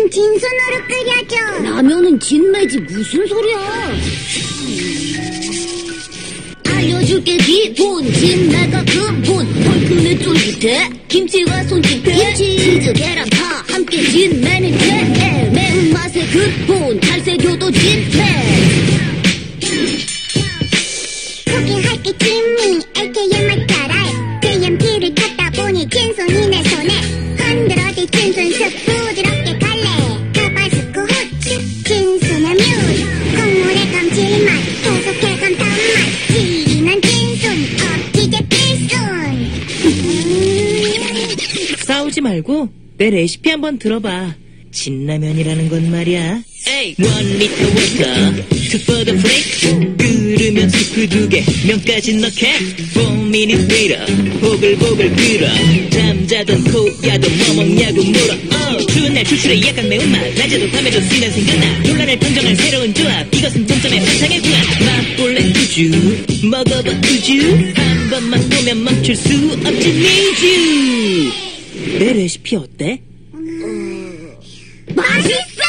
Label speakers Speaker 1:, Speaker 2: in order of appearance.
Speaker 1: 라면은 진순으로 끓여줘.
Speaker 2: 라면은 진매지 무슨 소리야. 알려줄게 기본 진매가 근본 얼큰해 쫄깃해 김치와 손짓해 치즈 계란파 함께 진매는 돼 매운맛의 근본 탈색효도 진매
Speaker 1: 소개할게 진미 AKM 맛잘알 JMP를 찾다 보니 진순이 내 손에 흔들어대 진순 쑥 부드럽게 갈래 타바스코 후추 진순의 뮤즈 국물의 감칠맛 계속해 감탄맛 진한 진순 어찌제 필순
Speaker 3: 싸우지 말고 내 레시피 한번 들어봐. 진라면이라는 건 말이야. 에이! 1 리터 워터 2 for the freak 끓으면 스프 2개 면까지 넣게 4 minutes later 보글보글 끓어 잠자던 코야도 뭐 먹냐고 물어 추운 날 추출해 약간 매운맛 낮에도 밤에도 순간 생각나 논란을 평정할 새로운 조합 이것은 동점의 환상의 궁합 맛볼래 우주 먹어봐 우주 한 번만 보면 멈출 수 없지 니주 내 레시피 어때?
Speaker 1: 맛있어!